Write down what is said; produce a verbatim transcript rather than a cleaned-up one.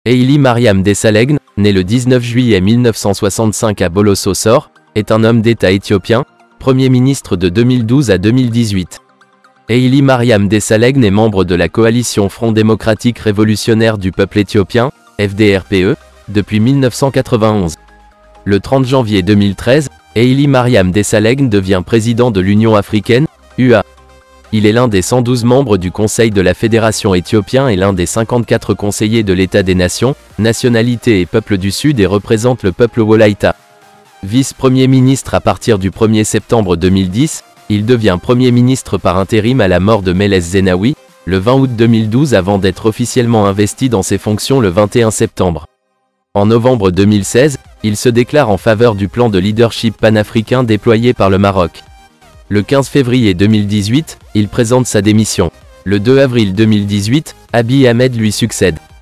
Haïlé Mariam Desalegn, né le dix-neuf juillet mille neuf cent soixante-cinq à Boloso-Sor, est un homme d'État éthiopien, Premier ministre de deux mille douze à deux mille dix-huit. Haïlé Mariam Desalegn est membre de la coalition Front démocratique révolutionnaire du peuple éthiopien, F D R P E, depuis mille neuf cent quatre-vingt-onze. Le trente janvier deux mille treize, Haïlé Mariam Desalegn devient président de l'Union africaine, U A. Il est l'un des cent douze membres du Conseil de la Fédération éthiopien et l'un des cinquante-quatre conseillers de l'État des Nations, nationalités et peuples du Sud et représente le peuple Wolaïta. Vice-premier ministre à partir du premier septembre deux mille dix, il devient Premier ministre par intérim à la mort de Meles Zenawi, le vingt août deux mille douze avant d'être officiellement investi dans ses fonctions le vingt et un septembre. En novembre deux mille seize, il se déclare en faveur du plan de leadership panafricain déployé par le Maroc. Le quinze février deux mille dix-huit, il présente sa démission. Le deux avril deux mille dix-huit, Abiy Ahmed lui succède.